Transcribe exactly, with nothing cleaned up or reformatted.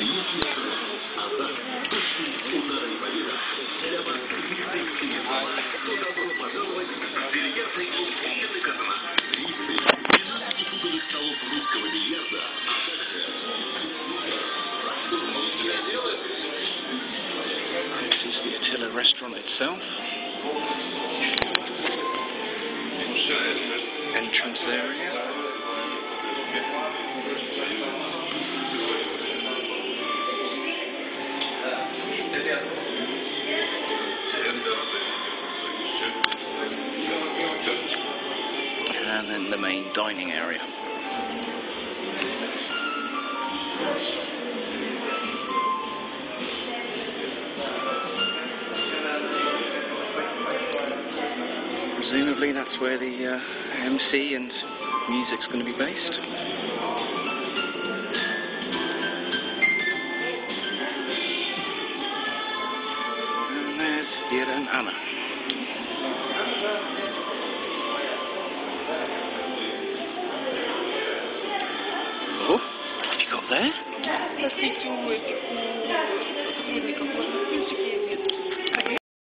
This is the Attila restaurant itself. Entrance area. And then the main dining area. Presumably that's where the uh, M C and music's going to be based. And there's Attila and Anna. Oh, what have you got there?